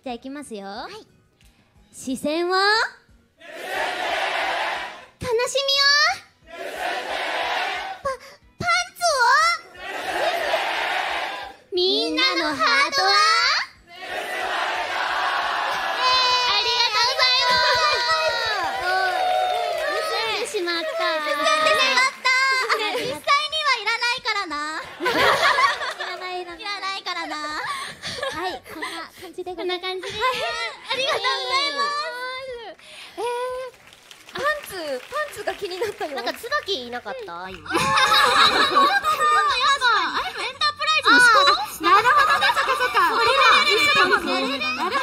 じゃあいきますよ。 はい。 視線は悲しみをパンツをみんなのハートはありがとうございます。盗んでしまった。 実際にはいらないからな。 いらないいらないからな。 はい、こんな感じでこんな感じです。 ありがとうございます。 パンツが気になったよ。 なんか椿いなかった？今。 あれもエンタープライズの思考？なるほどね、そっかそっか。これだ、一緒だもんね。なるほど。